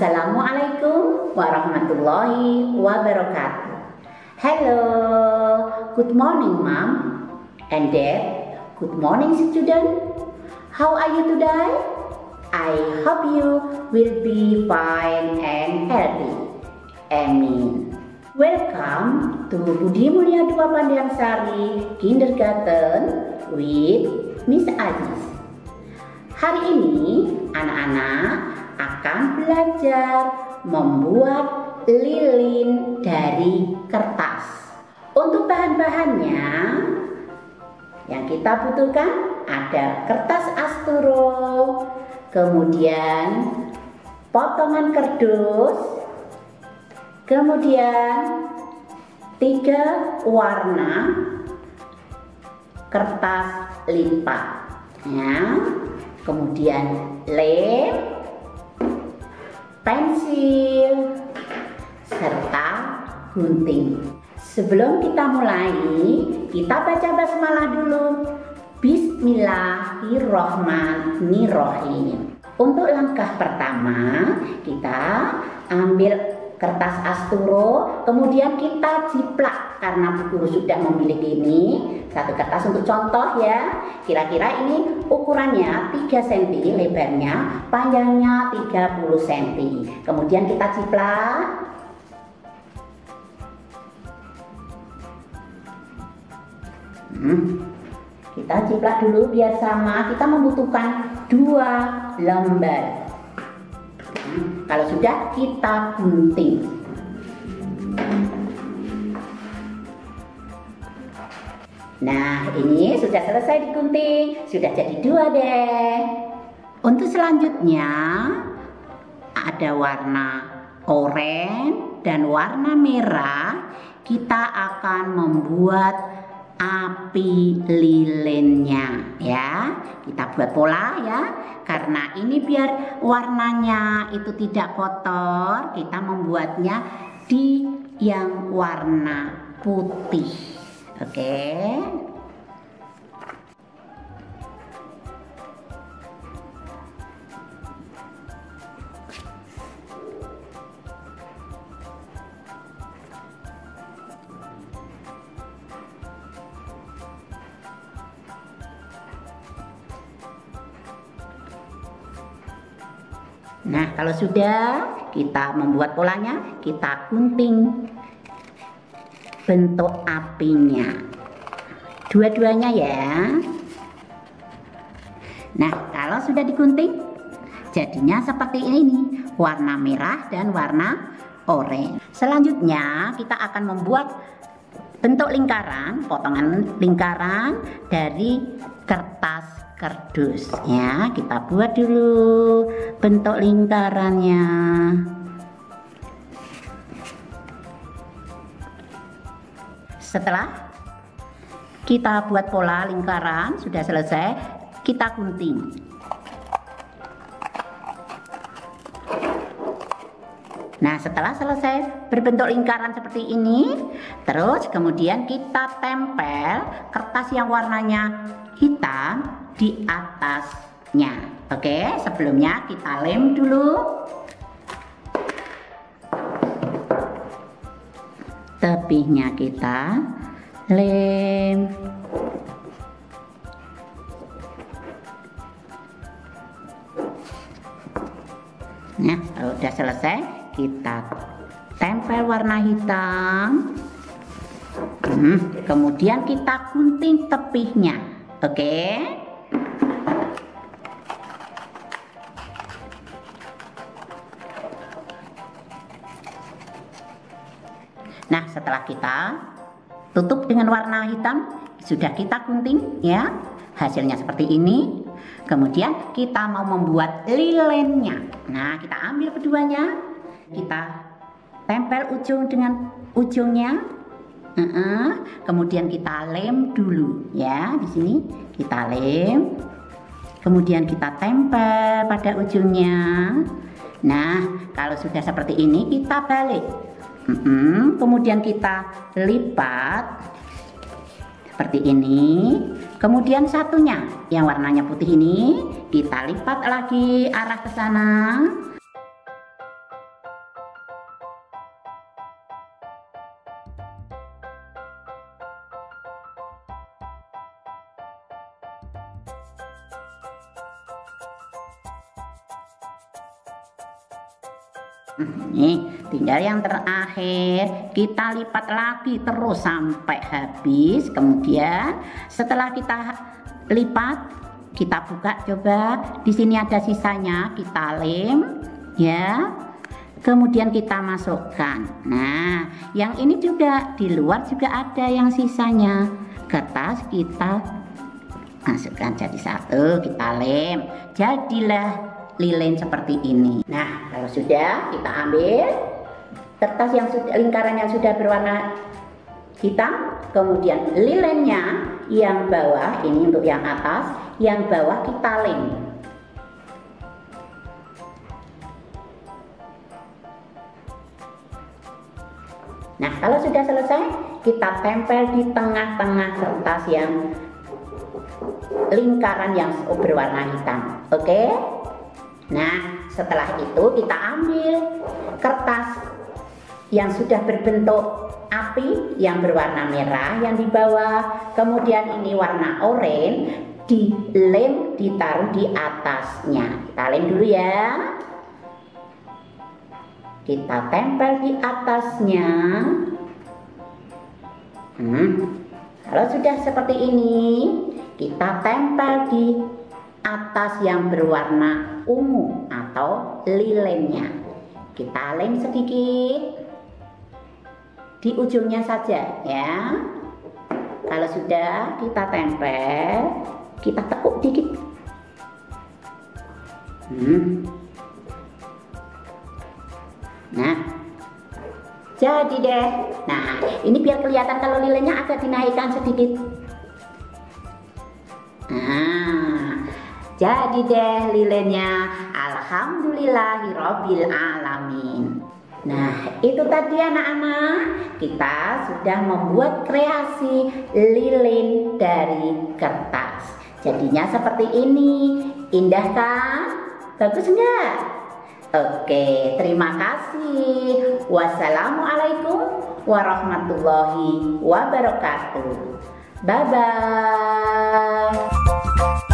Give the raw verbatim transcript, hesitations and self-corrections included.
Assalamualaikum warahmatullahi wabarakatuh. Hello, good morning mom and dad. Good morning student. How are you today? I hope you will be fine and healthy. Amin. Welcome to Budi Mulia dua Pandiansari Kindergarten with Miss Aziz. Hari ini anak-anak akan belajar membuat lilin dari kertas. Untuk bahan-bahannya yang kita butuhkan ada kertas asturo, kemudian potongan kardus, kemudian tiga warna kertas lipat, ya. Kemudian lem, pensil, serta gunting. Sebelum kita mulai, kita baca basmalah dulu. Bismillahirrohmanirrohim. Untuk langkah pertama, kita ambil kertas asturo, kemudian kita jiplak karena Bu Guru sudah memiliki ini satu kertas untuk contoh ya. Kira-kira ini ukurannya tiga sentimeter, lebarnya, panjangnya tiga puluh sentimeter. Kemudian kita jiplak. Hmm. Kita jiplak dulu biar sama. Kita membutuhkan dua lembar. Hmm. Kalau sudah, kita gunting. Nah, ini sudah selesai digunting, sudah jadi dua deh. Untuk selanjutnya ada warna oranye dan warna merah. Kita akan membuat api lilinnya ya. Kita buat pola ya. Karena ini biar warnanya itu tidak kotor, kita membuatnya di yang warna putih. Oke. Nah, kalau sudah kita membuat polanya, kita gunting bentuk apinya, dua-duanya ya. Nah, kalau sudah digunting, jadinya seperti ini, warna merah dan warna oranye. Selanjutnya kita akan membuat bentuk lingkaran, potongan lingkaran dari kertas kardus ya. Kita buat dulu bentuk lingkarannya. Setelah kita buat pola lingkaran sudah selesai, kita gunting. Nah, setelah selesai berbentuk lingkaran seperti ini, terus kemudian kita tempel kertas yang warnanya hitam di atasnya. Oke, sebelumnya kita lem dulu. Tebihnya kita lem. Nah, kalau udah selesai, kita tempel warna hitam. Hmm, kemudian kita gunting tebihnya. Oke. Nah, setelah kita tutup dengan warna hitam, sudah kita gunting ya. Hasilnya seperti ini. Kemudian kita mau membuat lilinnya. Nah, kita ambil keduanya, kita tempel ujung dengan ujungnya. Uh-uh. Kemudian kita lem dulu ya. Di sini kita lem. Kemudian kita tempel pada ujungnya. Nah, kalau sudah seperti ini kita balik. Uh-uh. Kemudian kita lipat seperti ini. Kemudian satunya yang warnanya putih ini kita lipat lagi arah ke sana. Nih, tinggal yang terakhir kita lipat lagi terus sampai habis. Kemudian setelah kita lipat, kita buka coba. Di sini ada sisanya, kita lem ya. Kemudian kita masukkan. Nah, yang ini juga di luar juga ada yang sisanya. Kertas kita masukkan jadi satu, kita lem. Jadilah lilin seperti ini. Nah, kalau sudah, kita ambil kertas yang sudah, lingkaran yang sudah berwarna hitam, kemudian lilinnya yang bawah, ini untuk yang atas, yang bawah kita lem. Nah, kalau sudah selesai, kita tempel di tengah-tengah kertas yang lingkaran yang berwarna hitam. Oke? Nah, setelah itu kita ambil kertas yang sudah berbentuk api yang berwarna merah yang di bawah, kemudian ini warna oranye, dilem, ditaruh di atasnya. Kita lem dulu ya. Kita tempel di atasnya. Hmm. Kalau sudah seperti ini, kita tempel di atas yang berwarna ungu atau lilinnya. Kita lem sedikit di ujungnya saja ya. Kalau sudah kita tempel, kita tekuk dikit. Hmm. Nah, jadi deh. Nah, ini biar kelihatan kalau lilinnya agak dinaikkan sedikit. Nah, jadi deh lilinnya. Alhamdulillahirobbil alamin. Nah, itu tadi anak-anak, kita sudah membuat kreasi lilin dari kertas. Jadinya seperti ini. Indah kan? Bagus enggak? Oke, terima kasih. Wassalamualaikum warahmatullahi wabarakatuh. Bye bye.